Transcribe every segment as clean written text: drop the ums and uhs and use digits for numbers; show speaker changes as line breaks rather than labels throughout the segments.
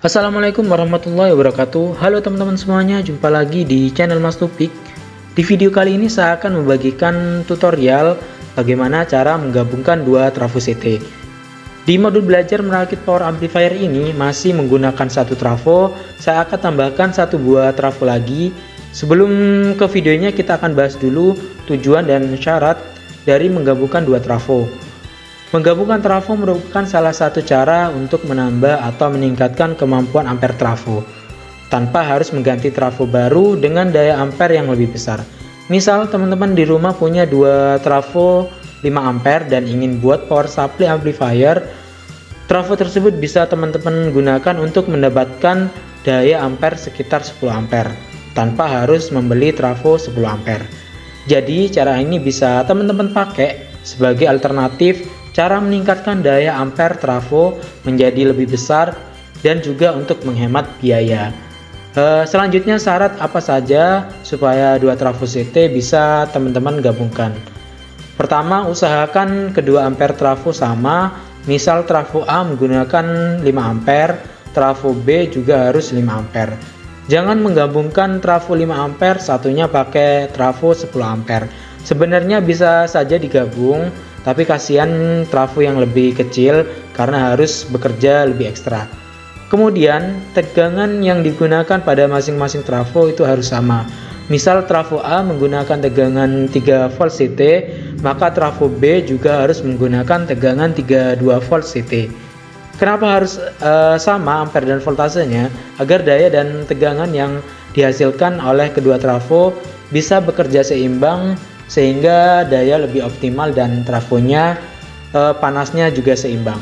Assalamualaikum warahmatullahi wabarakatuh. Halo teman-teman semuanya, jumpa lagi di channel Mas Tupik. Di video kali ini saya akan membagikan tutorial bagaimana cara menggabungkan dua trafo CT. Di modul belajar merakit power amplifier ini masih menggunakan satu trafo. Saya akan tambahkan satu buah trafo lagi. Sebelum ke videonya, kita akan bahas dulu tujuan dan syarat dari menggabungkan dua trafo. Menggabungkan trafo merupakan salah satu cara untuk menambah atau meningkatkan kemampuan ampere trafo tanpa harus mengganti trafo baru dengan daya ampere yang lebih besar. Misal teman-teman di rumah punya dua trafo 5 ampere dan ingin buat power supply amplifier, trafo tersebut bisa teman-teman gunakan untuk mendapatkan daya ampere sekitar 10 ampere tanpa harus membeli trafo 10 ampere. Jadi cara ini bisa teman-teman pakai sebagai alternatif cara meningkatkan daya ampere trafo menjadi lebih besar dan juga untuk menghemat biaya. Selanjutnya syarat apa saja supaya dua trafo CT bisa teman-teman gabungkan. Pertama, usahakan kedua ampere trafo sama. Misal trafo A menggunakan 5 ampere, trafo B juga harus 5 ampere. Jangan menggabungkan trafo 5 ampere satunya pakai trafo 10 ampere. Sebenarnya bisa saja digabung, tapi kasihan trafo yang lebih kecil karena harus bekerja lebih ekstra. Kemudian tegangan yang digunakan pada masing-masing trafo itu harus sama. Misal trafo A menggunakan tegangan 3 volt CT, maka trafo B juga harus menggunakan tegangan 32 volt CT. Kenapa harus sama ampere dan voltasenya? Agar daya dan tegangan yang dihasilkan oleh kedua trafo bisa bekerja seimbang sehingga daya lebih optimal dan trafonya panasnya juga seimbang.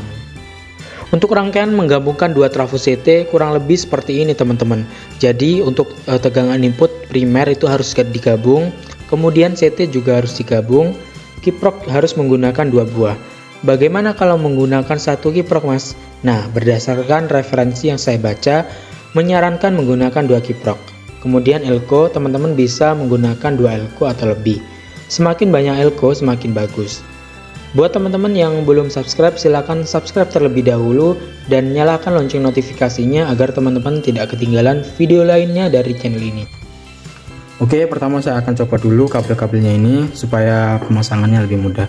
Untuk rangkaian menggabungkan dua trafo CT kurang lebih seperti ini teman-teman. Jadi untuk tegangan input primer itu harus digabung, kemudian CT juga harus digabung, kiprok harus menggunakan 2 buah. Bagaimana kalau menggunakan satu kiprok mas? Nah, berdasarkan referensi yang saya baca menyarankan menggunakan 2 kiprok. Kemudian elko, teman-teman bisa menggunakan 2 elko atau lebih. Semakin banyak elko semakin bagus. Buat teman-teman yang belum subscribe, silahkan subscribe terlebih dahulu dan nyalakan lonceng notifikasinya agar teman-teman tidak ketinggalan video lainnya dari channel ini. Oke, pertama saya akan copot dulu kabel-kabelnya ini supaya pemasangannya lebih mudah.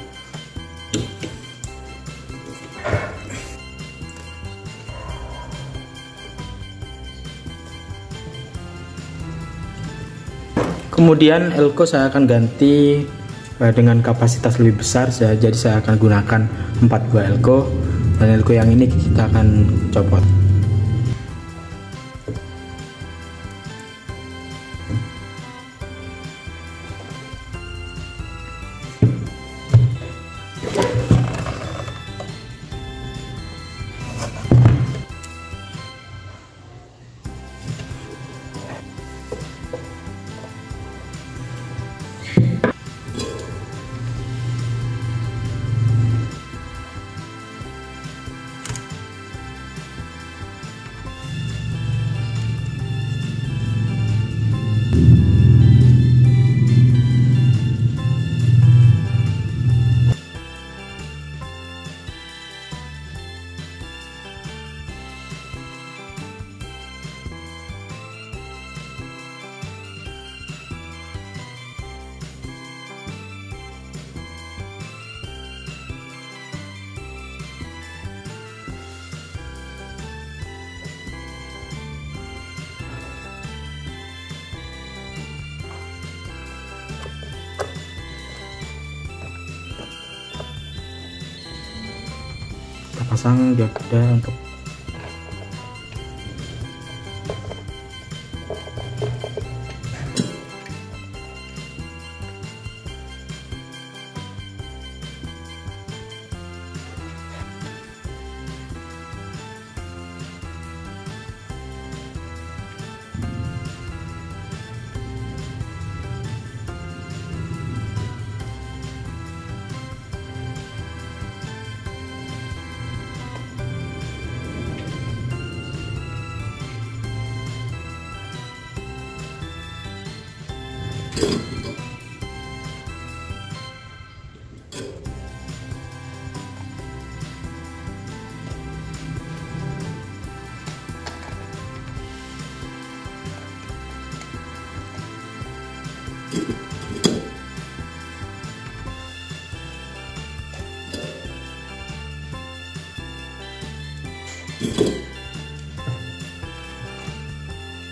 Kemudian elko saya akan ganti dengan kapasitas lebih besar, jadi saya akan gunakan 4 buah elko, dan elko yang ini kita akan copot. Kita pasang dioda untuk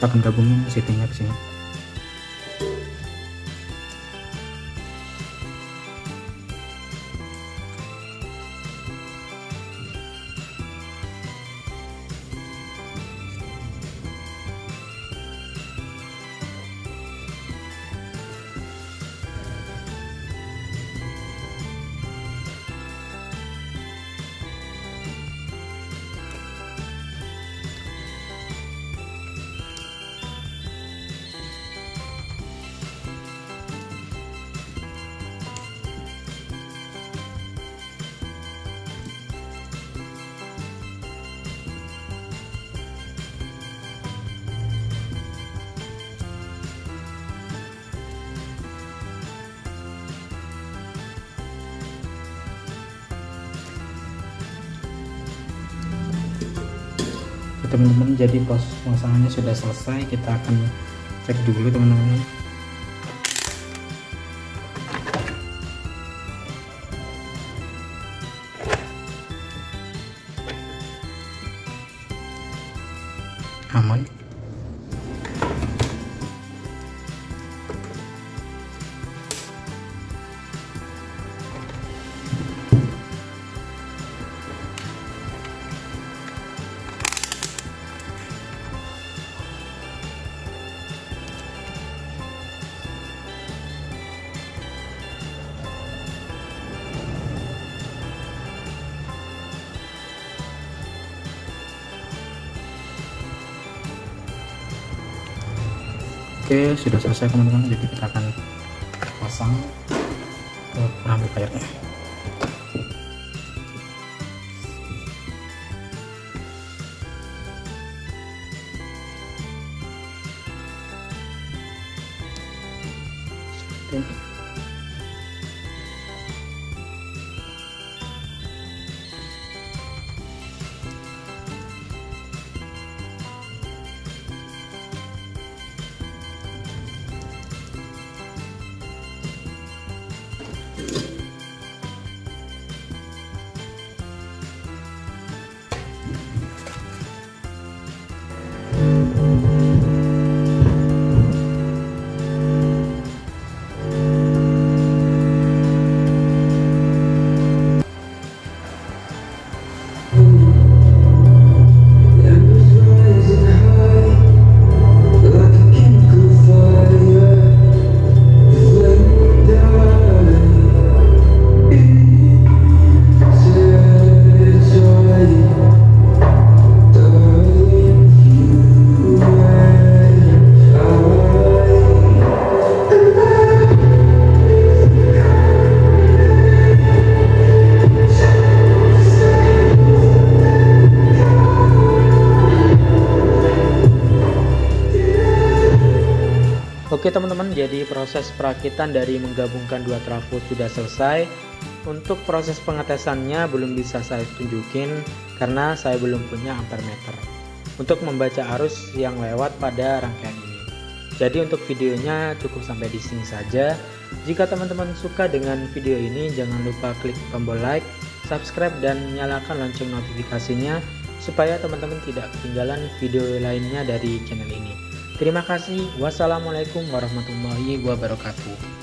kita akan gabungin settingnya ke sini. Teman-teman, jadi proses pemasangannya sudah selesai. Kita akan cek dulu teman-teman. Aman. Oke, sudah selesai teman-teman. Jadi kita akan pasang ke amplifiernya. Oke. Oke teman-teman, jadi proses perakitan dari menggabungkan dua trafo sudah selesai. Untuk proses pengetesannya belum bisa saya tunjukin karena saya belum punya ampermeter untuk membaca arus yang lewat pada rangkaian ini. Jadi untuk videonya cukup sampai di sini saja. Jika teman-teman suka dengan video ini, jangan lupa klik tombol like, subscribe, dan nyalakan lonceng notifikasinya supaya teman-teman tidak ketinggalan video lainnya dari channel ini. Terima kasih. Wassalamualaikum warahmatullahi wabarakatuh.